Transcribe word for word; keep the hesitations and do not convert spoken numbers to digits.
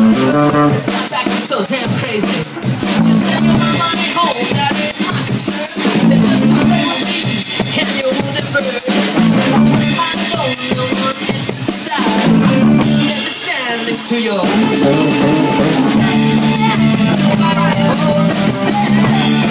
It's not back, I'm so damn crazy. You send your money home, that ain't my concern. It's just to play with me, and you wounded bird. I know no one is inside. Let me stand next to you. Oh, let me stand.